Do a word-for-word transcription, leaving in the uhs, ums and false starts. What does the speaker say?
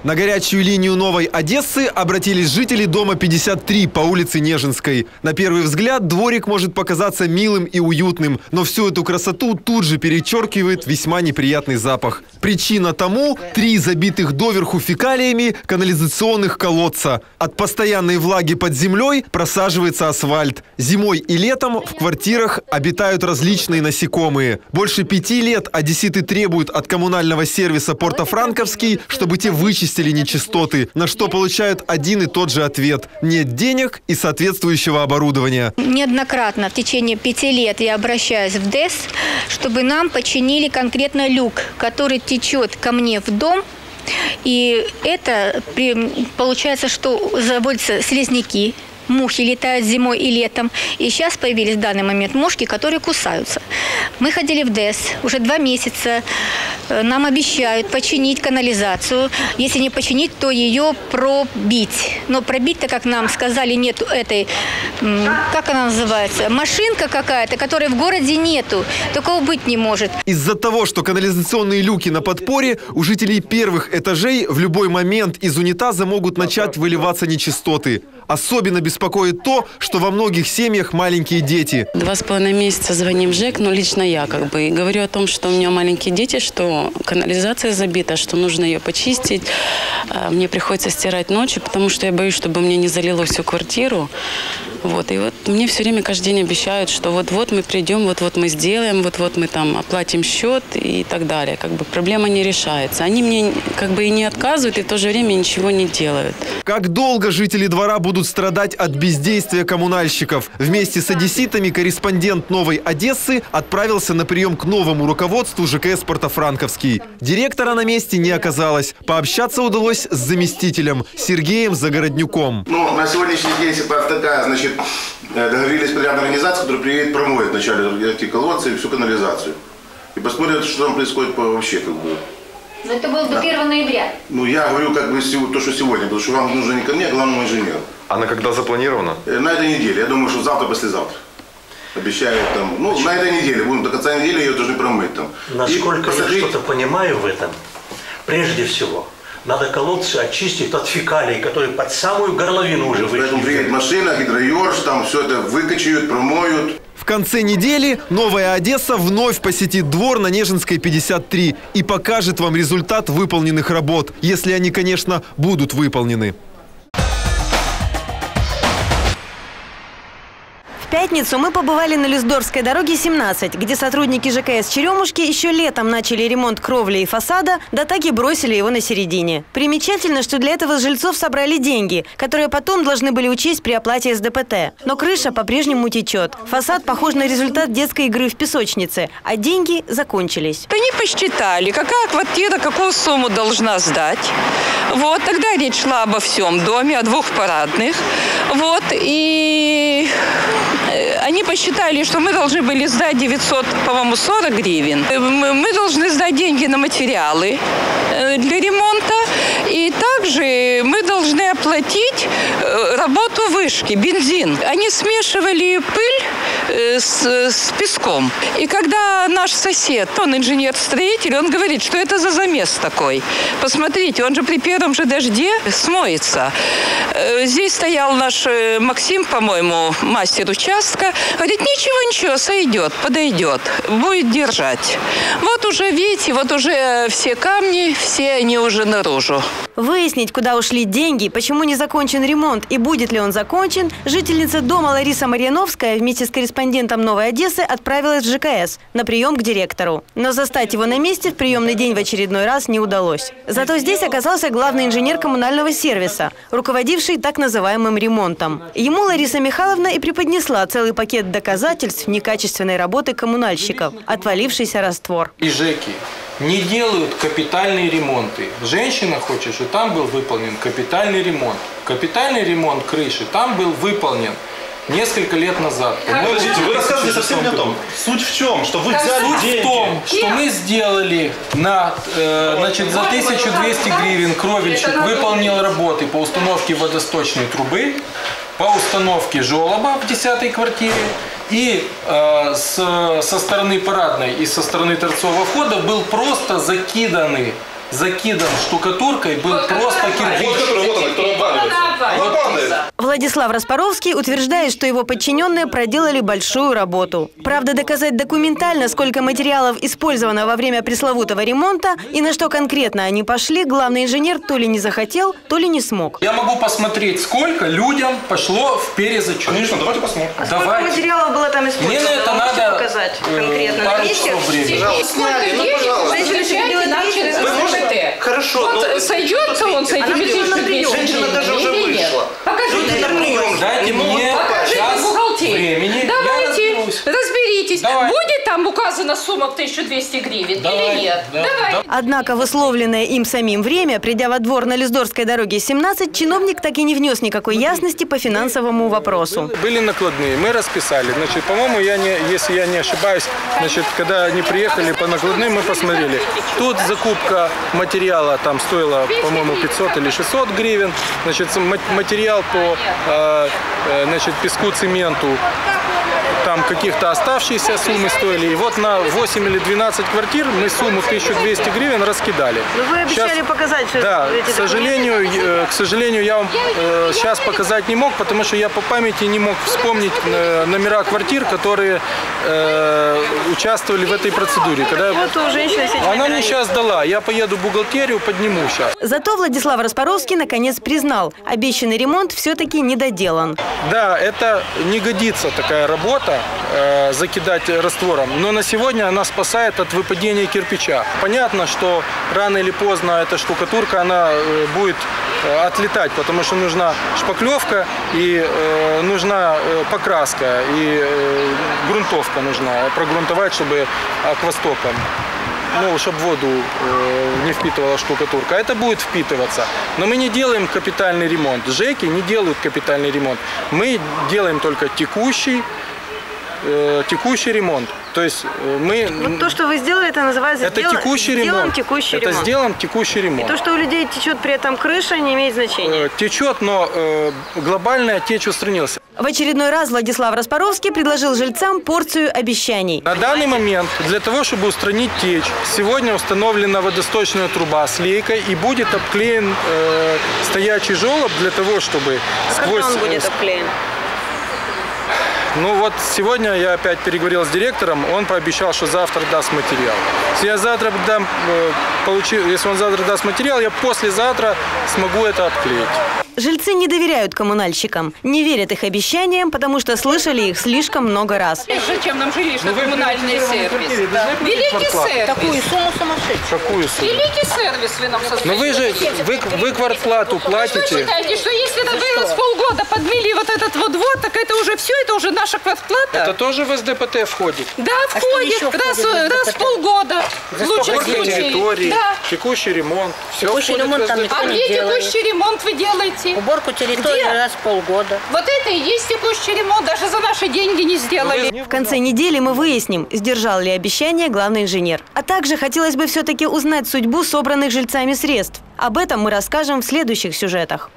На горячую линию Новой Одессы обратились жители дома пятьдесят три по улице Нежинской. На первый взгляд дворик может показаться милым и уютным, но всю эту красоту тут же перечеркивает весьма неприятный запах. Причина тому – три забитых доверху фекалиями канализационных колодца. От постоянной влаги под землей просаживается асфальт. Зимой и летом в квартирах обитают различные насекомые. Больше пяти лет одесситы требуют от коммунального сервиса Порто-Франковский, чтобы те вычистили нечистоты, на что получают один и тот же ответ – нет денег и соответствующего оборудования. Неоднократно в течение пяти лет я обращаюсь в ДЭС, чтобы нам починили конкретно люк, который течет ко мне в дом. И это получается, что заводятся слизняки. Мухи летают зимой и летом. И сейчас появились в данный момент мушки, которые кусаются. Мы ходили в ДЭС уже два месяца. Нам обещают починить канализацию. Если не починить, то ее пробить. Но пробить-то, как нам сказали, нет этой, как она называется, машинка какая-то, которой в городе нету. Такого быть не может. Из-за того, что канализационные люки на подпоре, у жителей первых этажей в любой момент из унитаза могут начать выливаться нечистоты. Особенно беспокоит то, что во многих семьях маленькие дети. Два с половиной месяца звоним в ЖЭК, но лично я как бы говорю о том, что у меня маленькие дети, что канализация забита, что нужно ее почистить. Мне приходится стирать ночью, потому что я боюсь, чтобы мне не залило всю квартиру. Вот. И вот мне все время каждый день обещают, что вот-вот мы придем, вот-вот мы сделаем, вот-вот мы там оплатим счет и так далее. Как бы проблема не решается. Они мне как бы и не отказывают, и в то же время ничего не делают. Как долго жители двора будут страдать от бездействия коммунальщиков? Вместе с одесситами корреспондент Новой Одессы отправился на прием к новому руководству ЖКС Порто-Франковский. Директора на месте не оказалось. Пообщаться удалось с заместителем Сергеем Загороднюком. Ну, на сегодняшний день ситуация такая, значит, договорились с подрядной организацией, которая приедет, промоет вначале эти колодцы и всю канализацию. И посмотрят, что там происходит вообще, как бы. Но это было до первого ноября. Ну, я говорю, как бы, то, что сегодня, потому что вам нужно не ко мне, а главному инженеру. А на когда запланировано? На этой неделе. Я думаю, что завтра, послезавтра. Обещают там, ну, Почему? На этой неделе, будем до конца недели ее должны промыть там. Насколько посадить... я что-то понимаю в этом, прежде всего, надо колодцы очистить от фекалий, которые под самую горловину уже вышли. Поэтому приедет машина, гидроерж, там все это выкачают, промоют. В конце недели Новая Одесса вновь посетит двор на Нежинской пятьдесят три и покажет вам результат выполненных работ, если они, конечно, будут выполнены. В пятницу мы побывали на Люсдорфской дороге семнадцать, где сотрудники ЖКС Черемушки еще летом начали ремонт кровли и фасада, да так и бросили его на середине. Примечательно, что для этого с жильцов собрали деньги, которые потом должны были учесть при оплате эс дэ пэ тэ. Но крыша по-прежнему течет. Фасад похож на результат детской игры в песочнице, а деньги закончились. Они посчитали, какая квартира какую сумму должна сдать. Вот, тогда речь шла обо всем доме, о двух парадных. Вот, и... Они посчитали, что мы должны были сдать девятьсот, по-моему, сорок гривен. Мы должны сдать деньги на материалы для ремонта. И также мы должны оплатить работу вышки, бензин. Они смешивали пыль с, с песком. И когда наш сосед, он инженер-строитель, он говорит, что это за замес такой. Посмотрите, он же при первом же дожде смоется. Здесь стоял наш Максим, по-моему, мастер участка. Говорит, ничего, ничего, сойдет, подойдет, будет держать. Вот уже, видите, вот уже все камни, все они уже наружу. Выяснить, куда ушли деньги, почему не закончен ремонт и будет ли он закончен, жительница дома Лариса Марьяновская вместе с корреспондентом Новой Одессы отправилась в ЖКС на прием к директору. Но застать его на месте в приемный день в очередной раз не удалось. Зато здесь оказался главный инженер коммунального сервиса, руководивший так называемым ремонтом. Ему Лариса Михайловна и преподнесла целый пакет доказательств некачественной работы коммунальщиков – отвалившийся раствор. И ЖЭКи не делают капитальные ремонты. Женщина хочет, чтобы там был выполнен капитальный ремонт. Капитальный ремонт крыши там был выполнен несколько лет назад. Подождите, вы рассказываете совсем не о том. Суть в чем? Что вы взяли деньги. Суть в том, что мы сделали на, э, значит, за тысячу двести гривен кровельщик выполнил работы по установке водосточной трубы, по установке желоба в десятой квартире. И э, с, со стороны парадной и со стороны торцового входа был просто закиданный закидан штукатуркой, был просто кирпич. Владислав Распоровский утверждает, что его подчиненные проделали большую работу. Правда, доказать документально, сколько материалов использовано во время пресловутого ремонта и на что конкретно они пошли, главный инженер то ли не захотел, то ли не смог. Я могу посмотреть, сколько людям пошло в перезачет. Конечно, давайте посмотрим. А сколько давайте. материалов было там использовано? Мне на это можете надо показать конкретно на месте? Хорошо. Вот сойдется он с этими тысячами. Женщина даже уже вышла. Покажите на прием. Дайте мне час времени. Давайте, разберитесь. Давай. Будет там указана сумма в тысячу двести гривен Давай. или нет? Да. Давай. Однако в условленное им самим время, придя во двор на Лесдорской дороге семнадцать, чиновник так и не внес никакой ясности по финансовому вопросу. Были накладные, мы расписали. Значит, по-моему, я не, если я не ошибаюсь, значит, когда они приехали по накладным, мы посмотрели. Тут закупка материала там стоила, по-моему, пятьсот или шестьсот гривен. Значит, материал по э, значит, песку, цементу, там каких-то оставшиеся суммы стоили. И вот на восемь или двенадцать квартир мы сумму тысячу двести гривен раскидали. Но вы обещали сейчас показать, что да, эти к сожалению, документы. к сожалению, я вам э, сейчас показать не мог, потому что я по памяти не мог вспомнить э, номера квартир, которые э, участвовали в этой процедуре. Когда вот у женщины она мне сейчас дала, я поеду в бухгалтерию, подниму сейчас. Зато Владислав Распоровский наконец признал, обещанный ремонт все-таки не доделан. Да, это не годится такая работа, э, закидать раствором, но на сегодня она спасает от выпадения кирпича. Понятно, что рано или поздно эта штукатурка, она э, будет э, отлетать, потому что нужна шпаклевка и э, нужна э, покраска, и э, грунтовка нужна, прогрунтовать, чтобы аквастоком. Ну, чтобы воду э, не впитывала штукатурка. Это будет впитываться. Но мы не делаем капитальный ремонт. ЖЭКи не делают капитальный ремонт. Мы делаем только текущий, э, текущий ремонт. То есть мы... Вот то, что вы сделали, это называется это сделан, текущий сделан ремонт. текущий это ремонт. сделан текущий ремонт. И то, что у людей течет при этом крыша, не имеет значения. Э, течет, но э, глобальная течь устранилась. В очередной раз Владислав Распоровский предложил жильцам порцию обещаний. На данный момент для того, чтобы устранить течь, сегодня установлена водосточная труба с лейкой и будет обклеен э, стоячий желоб для того, чтобы а сквозь... Когда он будет обклеен? Ну вот сегодня я опять переговорил с директором, он пообещал, что завтра даст материал. Если я завтра дам, получу, если он завтра даст материал, я послезавтра смогу это обклеить. Жильцы не доверяют коммунальщикам, не верят их обещаниям, потому что слышали их слишком много раз. Зачем нам жилищно-коммунальный сервис? Да. Великий сервис. Такую сумму сумасшедшую. Какую сумму? Великий сервис вы нам создаете. Но вы же, вы, вы квартплату платите. Вы считаете, что если вы с полгода подмели вот этот вот двор, так это уже все, это уже наша квартплата? Это тоже в эс дэ пэ тэ входит? Да, входит. А раз, входит раз в полгода. В лучшем случае. Территории, да. Текущий ремонт. Все текущий ремонт там никто а не где делает. Текущий ремонт вы делаете? Уборку территории где? Раз в полгода. Вот это и есть текущий ремонт, даже за наши деньги не сделали. В конце недели мы выясним, сдержал ли обещание главный инженер. А также хотелось бы все-таки узнать судьбу собранных жильцами средств. Об этом мы расскажем в следующих сюжетах.